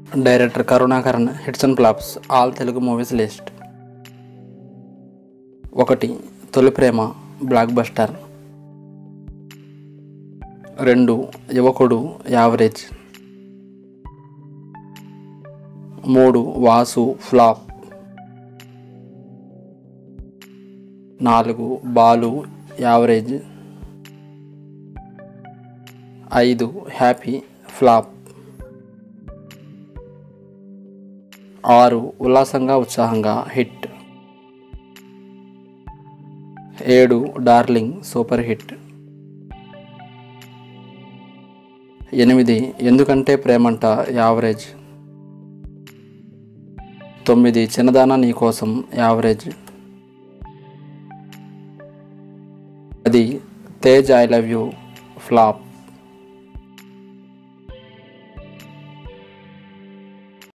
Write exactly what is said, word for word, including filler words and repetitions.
Director Karunakaran hits and flops all Telugu movies list. ఒకటి తొలి ప్రేమ block buster. రెండు యువకుడు యావరేజ్. మూడు వాసు ఫ్లాప్. నాలుగు బాలు యావరేజ్. ఐదు హ్యాపీ ఫ్లాప్. ఆరు ఉల్లాసంగా ఉత్సాహంగా హిట్. ఏడు డార్లింగ్ సూపర్ హిట్. ఎనిమిది ఎందుకంటే ప్రేమంట యావరేజ్. తొమ్మిది చిన్నదాన నీ కోసం యావరేజ్. పది Tej I love you flop.